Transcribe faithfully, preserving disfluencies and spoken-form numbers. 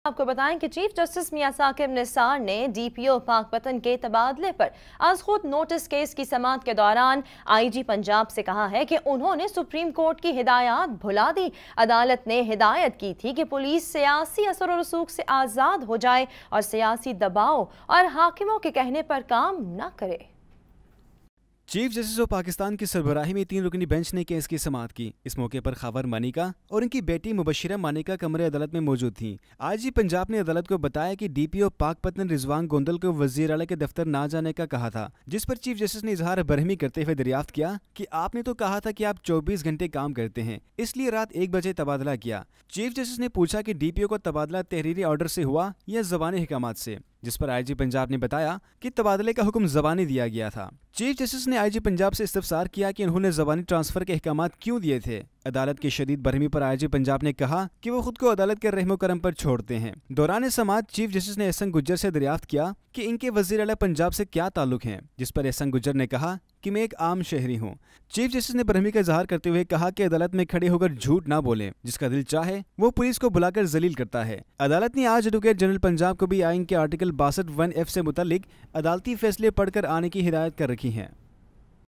आपको बताएं कि चीफ जस्टिस मियां साकिब निसार ने डीपीओ पाकपतन के तबादले पर आज खुद नोटिस केस की समाअत के दौरान आईजी पंजाब से कहा है कि उन्होंने सुप्रीम कोर्ट की हिदायत भुला दी। अदालत ने हिदायत की थी कि पुलिस सियासी असर और रसूख से आज़ाद हो जाए और सियासी दबाव और हाकिमों के कहने पर काम न करे। चीफ जस्टिस ऑफ पाकिस्तान की सरबराही में तीन रुकनी बेंच ने केस की समाअत की। इस मौके पर खबर मानिका और उनकी बेटी मुबशिरा मानिका कमरे अदालत में मौजूद थीं। आईजी पंजाब ने अदालत को बताया कि डीपीओ पाकपतन रिजवान गोंदल को वजीर आला के दफ्तर ना जाने का कहा था, जिस पर चीफ जस्टिस ने इजहार बरहमी करते हुए दरियाफ्त किया कि आपने तो कहा था कि आप चौबीस घंटे काम करते हैं, इसलिए रात एक बजे तबादला किया। चीफ जस्टिस ने पूछा कि डीपीओ का तबादला तहरीरी ऑर्डर से हुआ या ज़बानी हिकामात से, जिस पर आईजी पंजाब ने बताया कि तबादले का हुक्म ज़बानी दिया गया था। चीफ जस्टिस ने आईजी पंजाब से इस्तफसार किया कि उन्होंने ज़बानी ट्रांसफर के अहकामात क्यों दिए थे। अदालत की शदीद बरहमी पर आईजी पंजाब ने कहा कि वो खुद को अदालत के रहमो करम पर छोड़ते हैं। दौरान समाअत चीफ जस्टिस ने एहसन गुज्जर से दरियाफ्त किया कि इनके वजीर आला पंजाब से क्या ताल्लुक हैं, जिस पर एहसन गुज्जर ने कहा कि मैं एक आम शहरी हूँ। चीफ जस्टिस ने बरहमी का इजहार करते हुए कहा कि अदालत में खड़े होकर झूठ ना बोलें, जिसका दिल चाहे वो पुलिस को बुलाकर जलील करता है। अदालत ने आज एडवोकेट जनरल पंजाब को भी आइन के आर्टिकल बासठ वन एफ से मुतालिक अदालती फैसले पढ़कर आने की हिदायत कर रखी है।